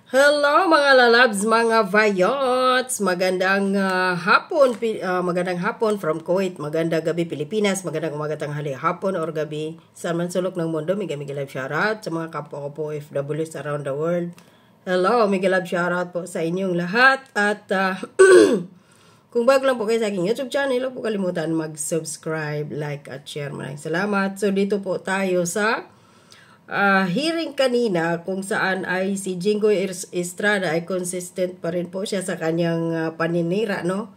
Hello mga lalabs, mga vayots. Magandang hapon from Kuwait. Magandang gabi Pilipinas. Magandang umaga, tanghali, hapon or gabi. Saan man sulok ng mundo, mega live shoutout sa mga kapwa ko po OFWs around the world. Hello, mega live shoutout po sa inyong lahat. At kung bago lang po kayo sa aking YouTube channel, huwag po kalimutan mag-subscribe, like at share. Maraming salamat. So dito po tayo sa hearing kanina kung saan ay si Jinggoy Estrada ay consistent pa rin po siya sa kanyang paninira, no?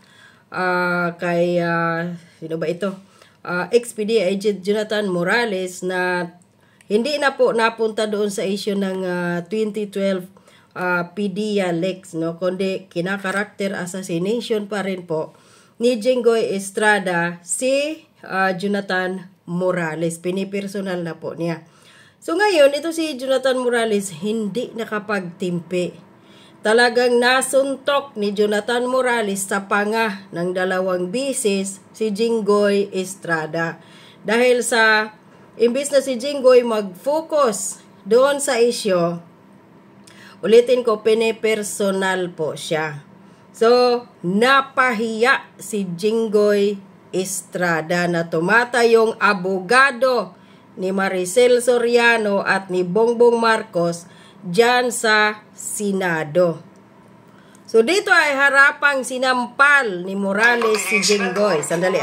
Sino ba ito? XPD Agent Jonathan Morales na hindi na po napunta doon sa issue ng 2012 PDEA Leaks, no? Kundi kinakarakter assassination pa rin po ni Jinggoy Estrada si Jonathan Morales. Pinipersonal na po niya. So ngayon, ito si Jonathan Morales hindi nakapagtimpi. Talagang nasuntok ni Jonathan Morales sa panga ng 2 bisis si Jinggoy Estrada. Dahil sa imbis na si Jinggoy mag-focus doon sa issue, ulitin ko, pinipersonal po siya. So, napahiya si Jinggoy Estrada na tumatayong abogado ni Maricel Soriano at ni Bongbong Marcos dyan sa Senado. So dito ay harapang sinampal ni Morales si Jinggoy. Sandali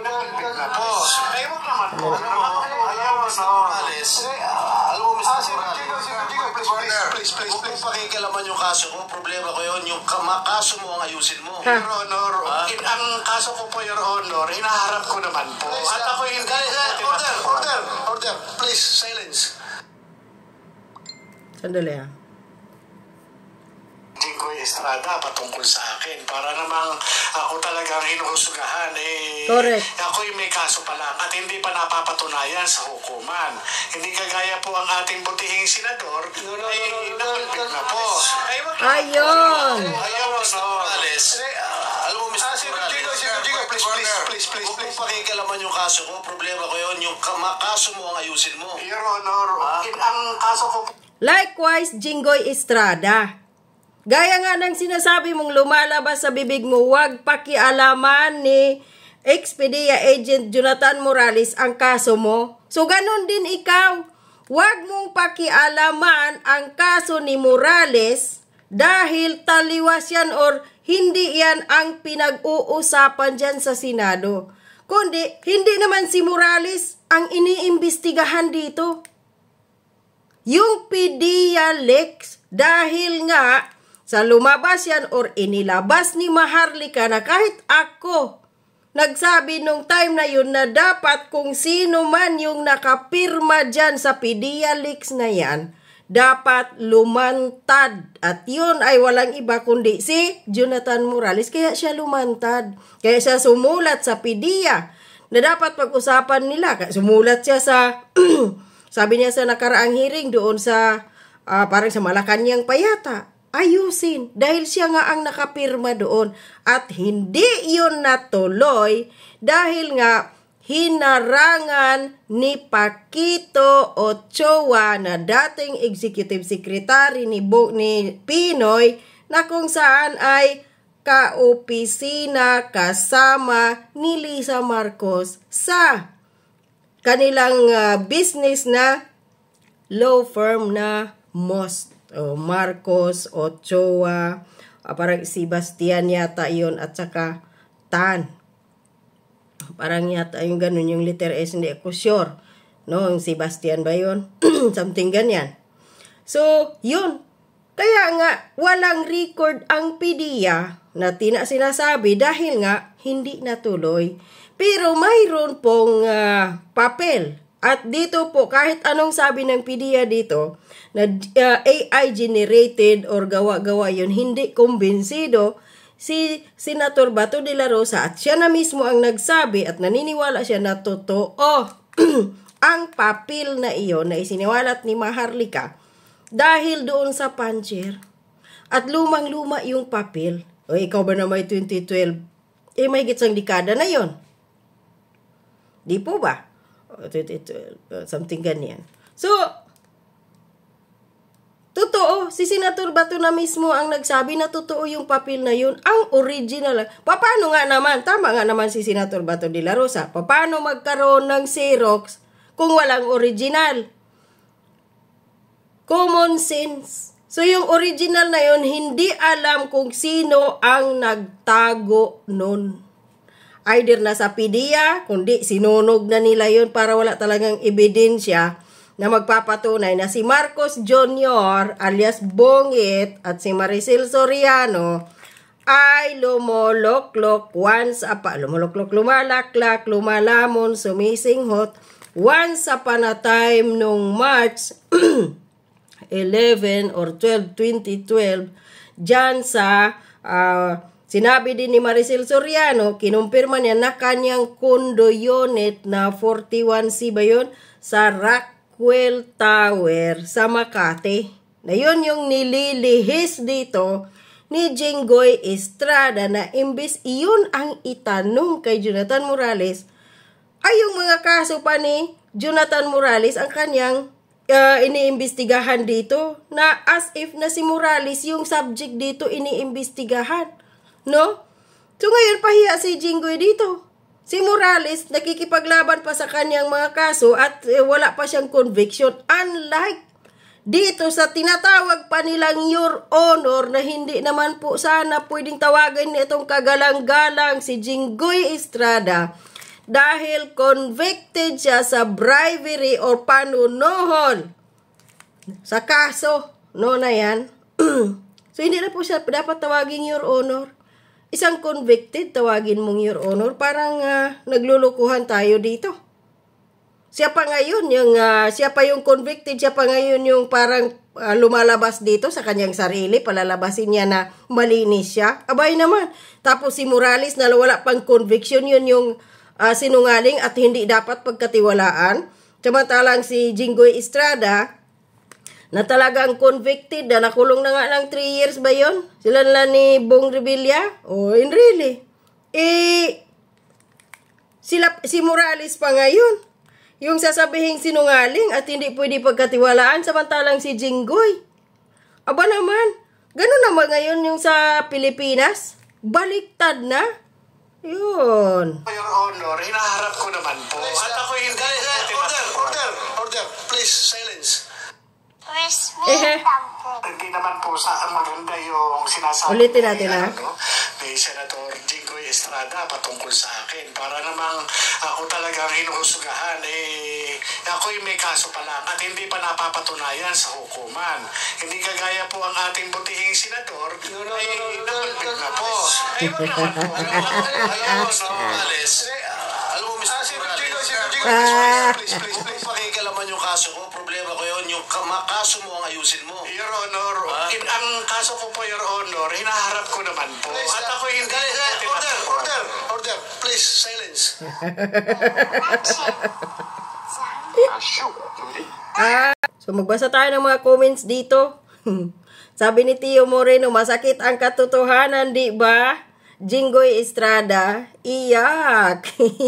Please, pakikalaman yung kaso ko. Problema ko yun. Yung kaso mo ang ayusin mo. Your Honor, ang kaso ko po, Your Honor, hinaharap ko naman po. At ako hindi... Order. Please, silence. Sandali Jinggoy Estrada patungkol sa akin. Para namang ako talagang hinuhusugahan. Correct. Ako'y may kaso pa lang at hindi pa napapatunayan sa hukuman. Hindi kagaya po ang ating butihing senador ay nakalbit na po. Ayun! Mr. Morales. Alam mo, Mr. Morales. Please. Huwag pakikalaman yung kaso ko. Problema ko yun. Yung kaso mo ang ayusin mo. Your Honor, ang kaso ko... Likewise, Jinggoy Estrada. Gaya nga ng sinasabi mong lumalabas sa bibig mo, huwag pakialaman ni Expedia Agent Jonathan Morales ang kaso mo. So, ganun din ikaw. Huwag mong pakialaman ang kaso ni Morales dahil taliwas yan or hindi yan ang pinag-uusapan dyan sa Senado. Kundi, hindi naman si Morales ang iniimbestigahan dito. Yung PDEA Leaks, dahil nga sa lumabas yan or inilabas ni Maharlika na kahit ako nagsabi nung time na yun na dapat kung sino man yung nakapirma dyan sa PDEA Leaks na yan, dapat lumantad. At yun ay walang iba kundi si Jonathan Morales. Kaya siya lumantad. Kaya siya sumulat sa PDEA na dapat pag-usapan nila. Sumulat siya sa, sabi niya sa nakaraang hearing doon sa, parang sa Malacanang pa yata. Ayusin. Dahil siya nga ang nakapirma doon. At hindi yun natuloy dahil nga hinarangan ni Paquito Ochoa na dating executive secretary ni Pinoy na kung saan ay kaopisina kasama ni Lisa Marcos sa kanilang business na law firm na Most. Marcos, Ochoa, parang si Bastian yata yun at saka Tan. Parang yata yung ganun, yung letter S, hindi ako sure. No, yung Sebastian ba yun? Something ganyan. So, yun. Kaya nga, walang record ang PDEA na sinasabi dahil nga hindi natuloy. Pero mayroon pong papel. At dito po, kahit anong sabi ng PDEA dito, na AI generated or gawa-gawa yun, hindi kumbinsido si Senator Bato de la Rosa at siya na mismo ang nagsabi at naniniwala siya na totoo ang papel na iyon na isiniwalat ni Maharlika dahil doon sa puncher. At lumang-luma yung papel. O ikaw ba na may 2012? May gitsang dekada na yon. Di po ba? Something ganyan. So, totoo, totoo. Si Senator Bato na mismo ang nagsabi na totoo yung papel na yun. Ang original. Paano nga naman? Tama nga naman si Senator Bato de la Rosa. Paano magkaroon ng Xerox kung walang original? Common sense. So yung original na yun, hindi alam kung sino ang nagtago nun. Either nasa PDEA, kundi sinunog na nila yun para wala talagang ebidensya na magpapatunay na si Marcos Jr. alias Bongit at si Maricel Soriano ay lumoloklok lumalaklak, lumalamon, sumisinghot once upon a time nung March 11 or 12, 2012 dyan sa sinabi din ni Maricel Soriano, kinumpirma niya na kanyang condo unit na 41C ba yun sa Rockwell Tower sa Makati. Na yun yung nililihis dito ni Jinggoy Estrada na imbis iyon ang itanong kay Jonathan Morales, ay yung mga kaso pa ni Jonathan Morales ang kanyang iniimbestigahan dito, na as if na si Morales yung subject dito iniimbestigahan. No? So ngayon pahiya si Jinggoy dito. Si Morales nakikipaglaban pa sa kanyang mga kaso at wala pa siyang conviction. Unlike dito sa tinatawag pa nilang Your Honor na hindi naman po sana pwedeng tawagan nitong kagalang-galang si Jinggoy Estrada dahil convicted siya sa bribery or panunuhol sa kaso. No na yan. So hindi na po siya dapat tawagin Your Honor. Isang convicted, tawagin mong Your Honor. Parang naglulukuhan tayo dito. Siya pa ngayon, siya pa yung convicted, siya pa ngayon yung parang lumalabas dito sa kanyang sarili, palalabasin niya na malinis siya. Abay naman. Tapos si Morales na wala pang conviction, yun yung sinungaling at hindi dapat pagkatiwalaan. Samantalang si Jinggoy Estrada, na talagang convicted, na nakulong na nga ng 3 years ba yun? Sila nila ni Bong Revilla? Oh, in really? Si Morales pa ngayon, yung sasabihin sinungaling at hindi pwede pagkatiwalaan, samantalang si Jinggoy. Aba naman, ganun naman ngayon yung sa Pilipinas? Baliktad na? Yun. Your Honor, hinaharap ko naman po. At ako hindi Order. Please, silence. Hindi naman po sa maganda yung sinasabi ulitin natin ni Senator Jinggoy Estrada patungkol sa akin. Para namang ako talagang hinuhusugahan. Ako'y may kaso pa lang at hindi pa napapatunayan sa hukuman. Hindi kagaya po ang ating butihing senador ay nakalbit na po. Ay, wag naman po. Alam mo, Mr. Morales, please, pakikalaman yung kaso ko. Problema ko yun. Yung kaso mo ang ayusin mo. Your Honor, ang kaso ko po, Your Honor, hinaharap ko naman po. At ako hindi Order. Please, silence. So magbasa tayo ng mga comments dito. Sabi ni Tio Moreno, masakit ang katotohanan, di ba? Jinggoy Estrada, iyak.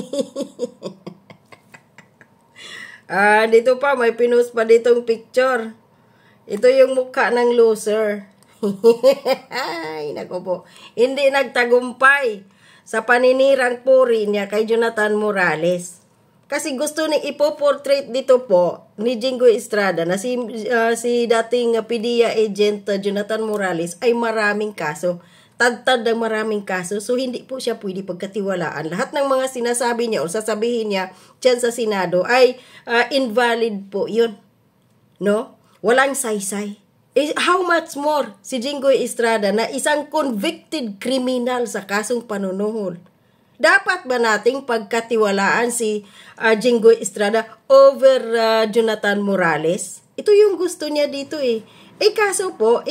Dito pa, may pinost pa ditong picture. Ito yung mukha ng loser. Ay, naku po. Hindi nagtagumpay sa paninirang puri niya kay Jonathan Morales. Kasi gusto ni ipoportrait dito po ni Jinggoy Estrada na si dating PDEA agent Jonathan Morales ay maraming kaso. Tagtad ng maraming kaso. So, hindi po siya pwede pagkatiwalaan. Lahat ng mga sinasabi niya o sasabihin niya dyan sa Senado ay invalid po yun. No? Walang saysay. How much more si Jinggoy Estrada na isang convicted criminal sa kasong panunuhol? Dapat ba nating pagkatiwalaan si Jinggoy Estrada over Jonathan Morales? Ito yung gusto niya dito kaso po,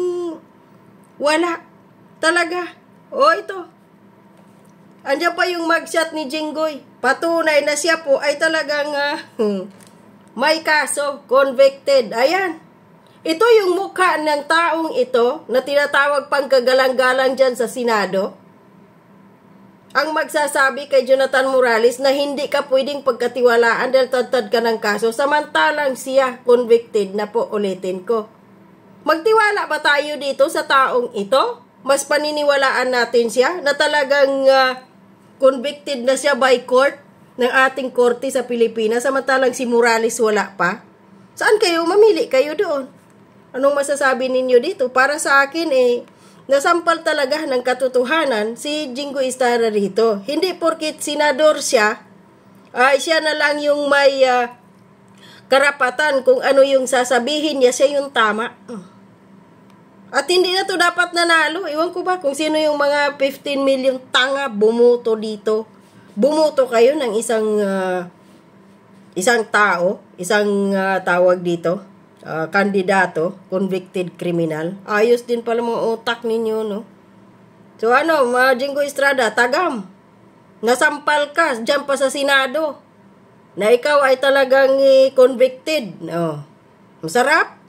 wala. Talaga. Ito. Andiyan pa yung mugshot ni Jinggoy. Patunay na siya po ay talagang may kaso, convicted. Ayan. Ito yung mukha ng taong ito na tinatawag pang kagalang-galang dyan sa Senado. Ang magsasabi kay Jonathan Morales na hindi ka pwedeng pagkatiwalaan dahil tad ka ng kaso, samantalang siya convicted na po, ulitin ko. Magtiwala ba tayo dito sa taong ito? Mas paniniwalaan natin siya na talagang convicted na siya by court ng ating korte sa Pilipinas, samantalang si Morales wala pa? Saan kayo? Mamili kayo doon. Anong masasabi ninyo dito? Para sa akin nasampal talaga ng katotohanan si Jinggoy Estrada rito. Hindi porkit senador siya, siya na lang yung may karapatan kung ano yung sasabihin niya, siya yung tama. At hindi na to dapat nanalo. Iwan ko ba kung sino yung mga 15 million tanga bumoto dito. Bumoto kayo ng isang tao, tawag dito, kandidato, convicted criminal. Ayos din pala mga utak ninyo, no? So Jinggoy Estrada, tagam. Nasampal ka, dyan pa sa Senado, na ikaw ay talagang convicted. Masarap.